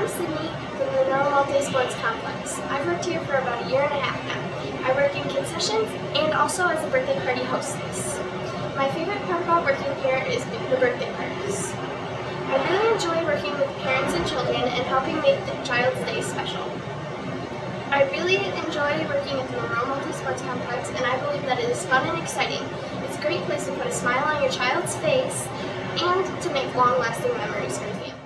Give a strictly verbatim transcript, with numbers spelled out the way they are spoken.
Sydney from the Monroe Multi-Sports Complex. I've worked here for about a year and a half now. I work in concessions and also as a birthday party hostess. My favorite part about working here is the birthday parties. I really enjoy working with parents and children and helping make the child's day special. I really enjoy working at the Monroe Multi-Sports Complex, and I believe that it is fun and exciting. It's a great place to put a smile on your child's face and to make long-lasting memories for the family.